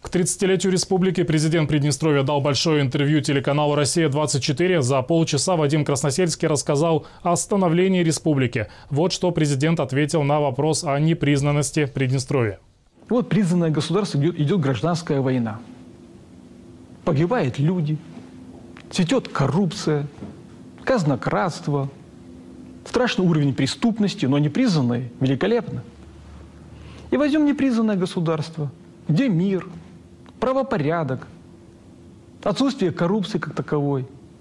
К 30-летию республики президент Приднестровья дал большое интервью телеканалу «Россия-24». За полчаса Вадим Красносельский рассказал о становлении республики. Вот что президент ответил на вопрос о непризнанности Приднестровья. Вот признанное государство, идет гражданская война. Погибают люди, цветет коррупция, казнократство, страшный уровень преступности, но непризнанное великолепно. И возьмем непризнанное государство, где мир, правопорядок, отсутствие коррупции как таковой.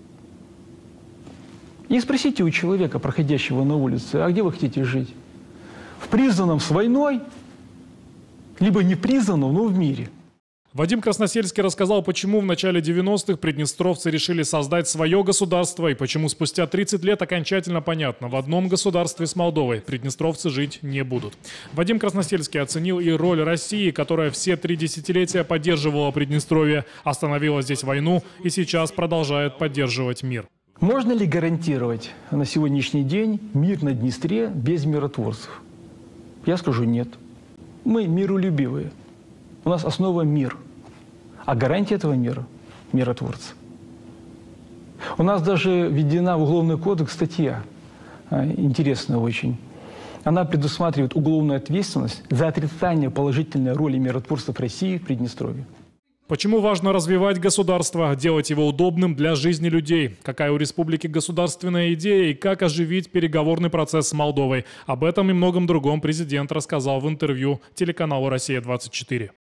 И спросите у человека, проходящего на улице, а где вы хотите жить? В признанном с войной, либо непризнанном, но в мире. Вадим Красносельский рассказал, почему в начале 90-х приднестровцы решили создать свое государство и почему спустя 30 лет окончательно понятно, в одном государстве с Молдовой приднестровцы жить не будут. Вадим Красносельский оценил и роль России, которая все 3 десятилетия поддерживала Приднестровье, остановила здесь войну и сейчас продолжает поддерживать мир. Можно ли гарантировать на сегодняшний день мир на Днестре без миротворцев? Я скажу нет. Мы миролюбивые. У нас основа мир. А гарантия этого мира – миротворцы. У нас даже введена в Уголовный кодекс статья, интересная очень. Она предусматривает уголовную ответственность за отрицание положительной роли миротворцев России в Приднестровье. Почему важно развивать государство, делать его удобным для жизни людей? Какая у республики государственная идея и как оживить переговорный процесс с Молдовой? Об этом и многом другом президент рассказал в интервью телеканалу «Россия-24».